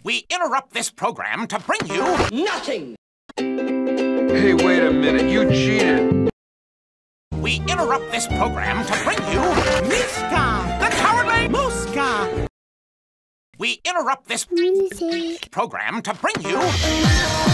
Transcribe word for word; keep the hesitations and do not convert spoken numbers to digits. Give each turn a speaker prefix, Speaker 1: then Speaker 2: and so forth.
Speaker 1: We interrupt this program to bring you...
Speaker 2: Nothing!
Speaker 3: Hey, wait a minute, you cheated.
Speaker 1: We interrupt this program to bring you... Miska, the cowardly Muska! We interrupt this
Speaker 4: music
Speaker 1: program to bring you...